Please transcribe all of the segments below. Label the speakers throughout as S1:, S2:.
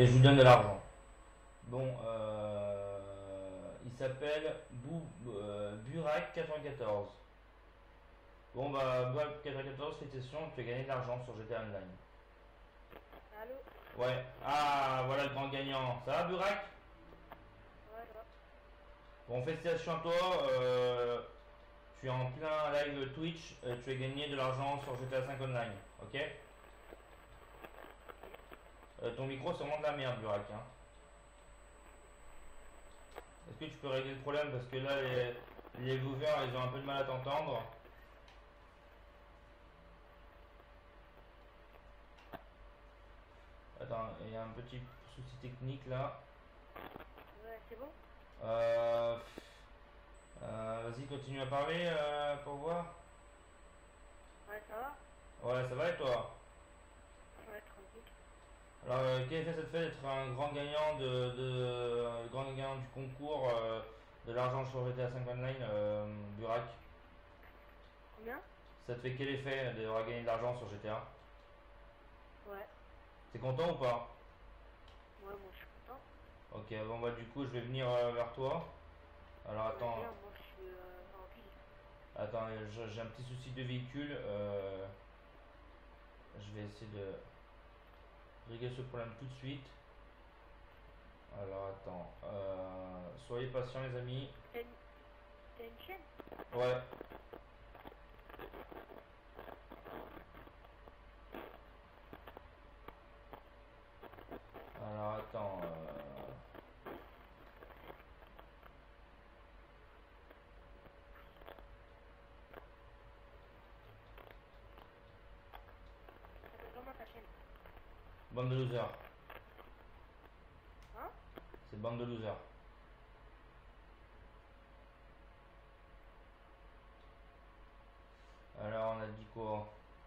S1: et je lui donne de l'argent. Bon, il s'appelle Burak 94. Bon bah Burak 94, félicitations, tu as gagné de l'argent sur GTA Online.
S2: Allô?
S1: Ouais, ah voilà le grand gagnant. Ça va Burak?
S2: Ouais, ça va.
S1: Bon, félicitations à toi, tu es en plein live Twitch, tu as gagné de l'argent sur GTA 5 Online, ok? Ton micro c'est vraiment de la merde Burak, hein. Est-ce que tu peux régler le problème parce que là les viewers ils ont un peu de mal à t'entendre. Attends, il y a un petit souci technique là.
S2: Ouais, c'est bon?
S1: Euh, Vas-y, continue à parler pour voir.
S2: Ouais, ça va?
S1: Ouais, ça va et toi?
S2: Ouais, tranquille.
S1: Alors, quel effet ça te fait d'être un grand gagnant grand gagnant du concours de l'argent sur GTA 5 Online, Burak?
S2: Combien?
S1: Ça te fait quel effet d'avoir gagné de l'argent sur GTA?
S2: Ouais.
S1: T'es content ou pas?
S2: Ouais, moi je suis content.
S1: Ok, bon bah du coup je vais venir vers toi. Alors
S2: Ouais,
S1: attends,
S2: bien, moi je suis en ville.
S1: attends, j'ai un petit souci de véhicule. Je vais essayer de régler ce problème tout de suite. Alors attends, soyez patients les amis.
S2: T'as une chaîne?
S1: Ouais, alors attends.
S2: Ça s'appelle comment ta chaîne?
S1: Bande de losers.
S2: Hein?
S1: C'est bande de losers. Alors on a dit quoi?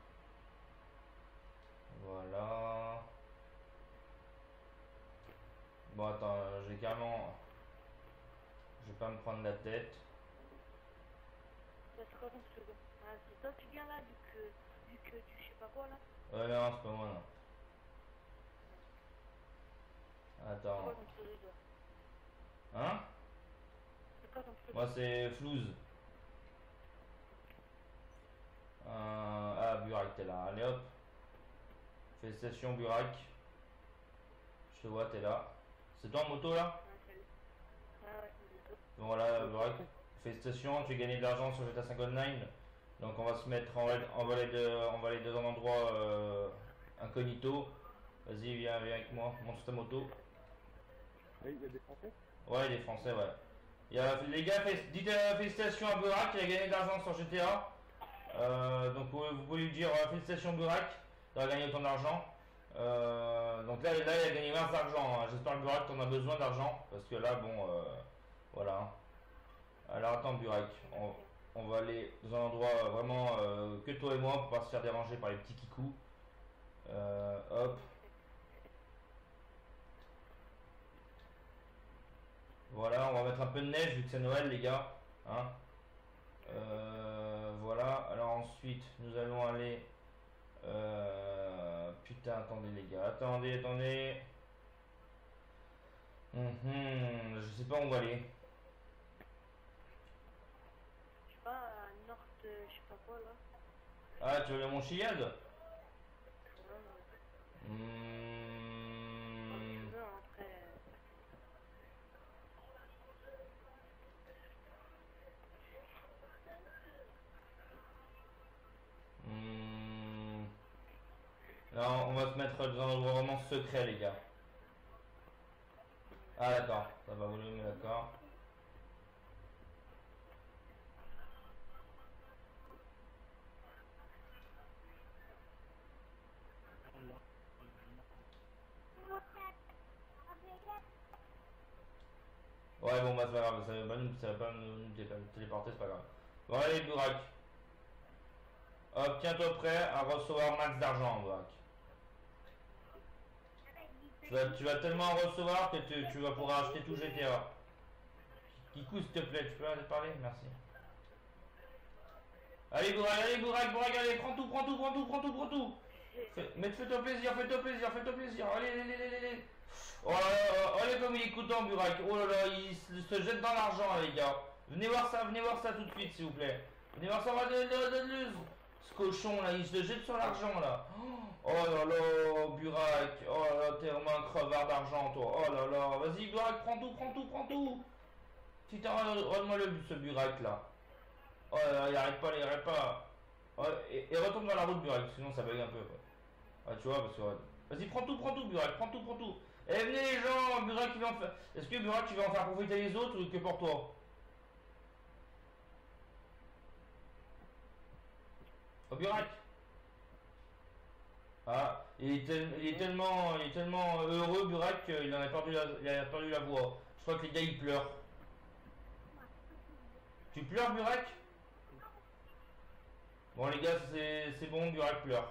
S1: Voilà. Bon attends, j'ai carrément. Je vais pas me prendre la tête.
S2: Ouais, c'est quoi ton pseudo? Ah, c'est toi qui viens là, vu que tu sais pas quoi là?
S1: Non, c'est pas moi non.
S2: C'est quoi
S1: Attends.
S2: ton pseudo toi?
S1: Hein?
S2: C'est quoi ton pseudo?
S1: Moi c'est Flouze. Ah, Burak, t'es là. Allez hop. Félicitations, Burak. Je te vois, t'es là. C'est toi en moto là?
S2: Ouais, salut. Ouais, ouais, c'est tout.
S1: Bon, voilà, Burak. Félicitations, tu as gagné de l'argent sur GTA 5 Online. Donc on va se mettre, on va aller dans un endroit incognito. Vas-y, viens avec moi, monte sur ta moto.
S3: Oui, il y a des Français?
S1: Ouais, des Français, ouais. Les gars, dites félicitations à Burak, il a gagné de l'argent sur GTA. Donc vous pouvez lui dire félicitations Burak d'avoir gagné autant d'argent. Donc là, il a gagné 20 d'argent, hein. J'espère que Burak t'en as besoin d'argent. Parce que là, bon, voilà. Alors attends Burak, on va aller dans un endroit vraiment que toi et moi pour pas se faire déranger par les petits kikous. Hop. Voilà, on va mettre un peu de neige vu que c'est Noël les gars. Hein. Voilà, alors ensuite nous allons aller. Putain, attendez les gars, attendez. Je sais pas où on va aller.
S2: Je sais pas, à Nord, je sais pas quoi là.
S1: Ah, tu veux aller à Montchiliad?
S2: Ouais, comme tu
S1: Hmm,
S2: veux, hein, après.
S1: hmm. Non, on va se mettre dans un endroit vraiment secret les gars. Ah d'accord, ça va volume, d'accord. Ouais bon bah c'est pas grave, ça va pas nous téléporter, c'est pas grave. Bon allez Burak. Hop, tiens-toi prêt à recevoir max d'argent Burak. Tu vas tellement en recevoir que tu vas pouvoir acheter tout GTA. Kikou s'il te plaît, tu peux aller parler? Merci. Allez Burak, allez, prends tout. Mais fais-toi plaisir. Allez. dégoûtant, Burak. Oh là là, il se jette dans l'argent, les gars. Venez voir ça tout de suite, s'il vous plaît. Venez voir ça, ce cochon là, il se jette sur l'argent là. Oh là là, Burak. Oh là là, t'es vraiment un crevard d'argent, toi. Oh là là, vas-y, Burak, prends tout. Putain, regarde-moi ce Burak là. Oh là là, il arrête pas. Oh, et retourne dans la route, Burak, sinon ça bug un peu. Ouais. Ah, tu vois, parce que. Vas-y, prends tout, Burak, prends tout. Eh, venez les gens, Burak, il va en faire. Est-ce que Burak, tu vas en faire profiter les autres ou que pour toi? Oh, Burak. Ah, il est tellement heureux, Burak, qu'il en a perdu la voix. Je crois que les gars, ils pleurent. Tu pleures, Burak? Bon, les gars, c'est bon, Burak pleure.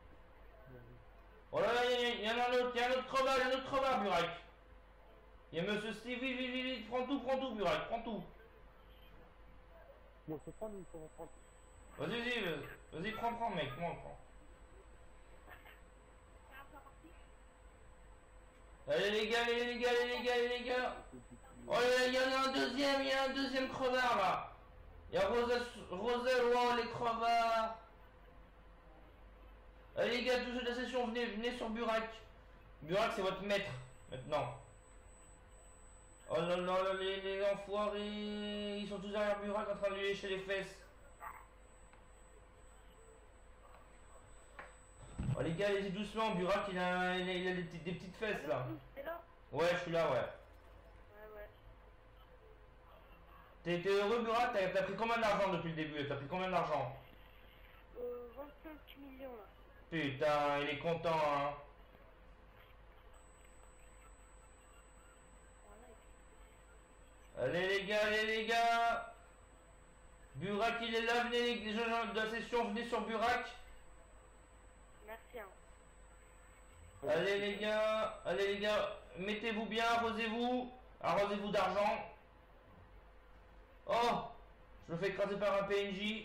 S1: Oh là là, il y en a un autre, crevard, Burak. Il y a Monsieur Steve, vite, prends tout, Burak, prends tout.
S3: Bon, c'est pas nous, on va prendre.
S1: Vas-y, prends, mec, prends. Allez les gars. Oh là là, il y en a un deuxième crevard là. Il y a Rosel, wow, les crevards. Allez les gars, tous ceux de la session, venez sur Burak. Burak, c'est votre maître, maintenant. Oh là là, les enfoirés. Ils sont tous derrière Burak en train de lui lécher les fesses. Oh les gars, allez-y doucement, Burak, il a des petites fesses là.
S2: T'es là?
S1: Ouais, je suis là, ouais.
S2: Ouais.
S1: T'es heureux, Burak? T'as pris combien d'argent depuis le début? T'as pris combien d'argent?
S2: 25 millions là.
S1: Putain, il est content, hein. Allez les gars. Burak, il est là, venez les gens de la session, venez sur Burak.
S2: Merci. Hein.
S1: Allez les gars, mettez-vous bien, arrosez-vous d'argent. Oh, je me fais écraser par un PNJ.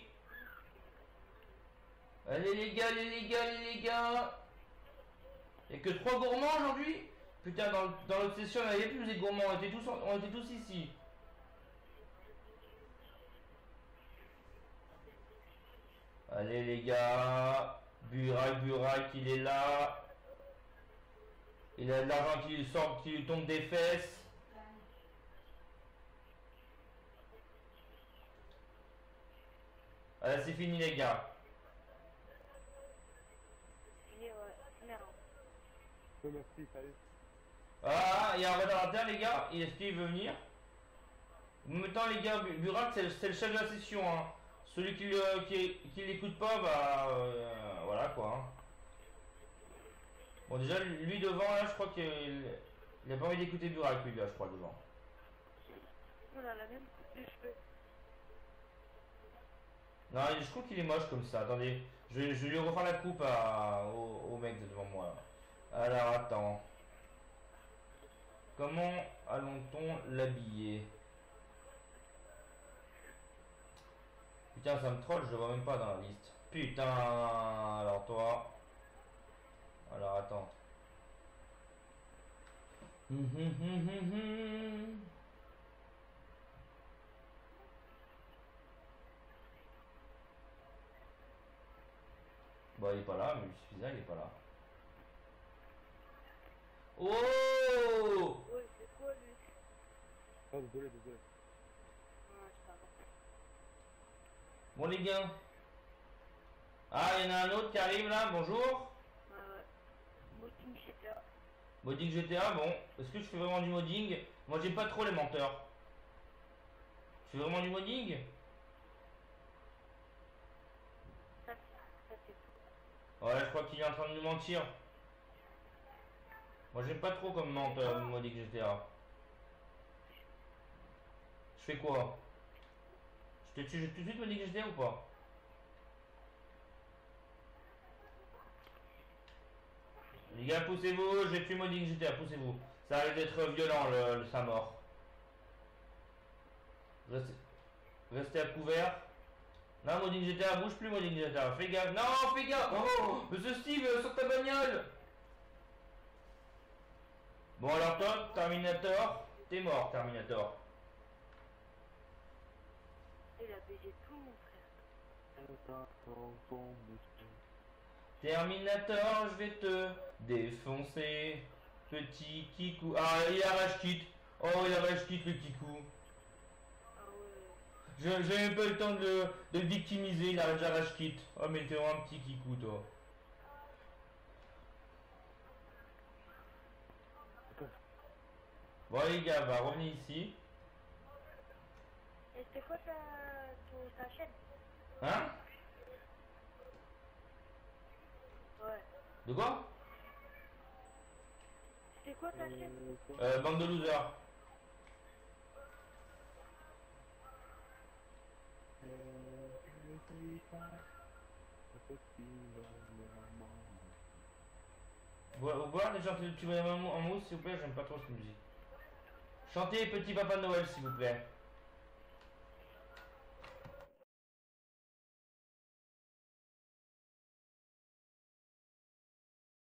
S1: Allez les gars. Il n'y a que 3 gourmands aujourd'hui. Putain, dans l'autre session, il n'y avait plus les gourmands, on était tous ici. Allez les gars, Burak, il est là. Il a de l'argent qui lui sort, qui lui tombe des fesses. Allez, c'est fini les gars.
S2: Ouais, merde.
S3: Merci, salut.
S1: Ah, il y a un modérateur les gars, est-ce qu'il veut venir? Maintenant les gars, Burak c'est le chef de la session, hein. Celui qui l'écoute pas, bah voilà quoi. Hein. Bon déjà lui devant là, je crois qu'il a pas envie d'écouter Burak lui là, je crois devant.
S2: On a la même coupe de cheveux.
S1: Non, je trouve qu'il est moche comme ça. Attendez, je vais lui refaire la coupe au mec devant moi. Alors attends. Comment allons-on l'habiller? Putain, ça me troll, je le vois même pas dans la liste. Putain, alors toi. Alors attends. Bon, il est pas là, mais il suffisait, il est pas là. Oh!
S2: Ouais, c'est quoi lui?
S3: Oh, désolé.
S2: Ouais, c'est pas bon.
S1: Bon les gars. Ah, il y en a un autre qui arrive là, bonjour.
S2: Ouais. Modding GTA.
S1: Modding GTA, bon. Est-ce que je fais vraiment du modding? Moi j'aime pas trop les menteurs. Tu fais vraiment du modding?
S2: Ça c'est tout.
S1: Ouais, je crois qu'il est en train de nous mentir. Moi j'aime pas trop comme menteur modding GTA. Je fais quoi? Je te tue tout de suite modding GTA ou pas? Les gars, poussez-vous, j'ai tué modding GTA, poussez-vous. Ça risque d'être violent sa mort. Restez à couvert. Non, modding GTA, bouge plus modding GTA. Fais gaffe. Non, fais gaffe. Oh, Monsieur Steve, sur ta bagnole. Bon alors toi, Terminator, t'es mort Terminator.
S2: Il a baisé tout mon frère.
S1: Terminator, je vais te défoncer. Petit Kikou. Ah, il a rage quitte. Oh, il a rage quitte le Kikou.
S2: Ah ouais.
S1: J'ai même pas eu le temps de le victimiser, il a déjà rage quitte. Oh, mais t'es vraiment un petit Kikou, toi. Bon, les gars, bah, revenez ici.
S2: Et c'était quoi ta chaîne?
S1: Hein?
S2: Ouais.
S1: De quoi?
S2: C'était quoi ta chaîne?
S1: Bande de losers. Vous pouvez chanter le petit bonhomme en mousse, s'il vous plaît? J'aime pas trop cette musique. Chantez Petit Papa Noël, s'il vous plaît.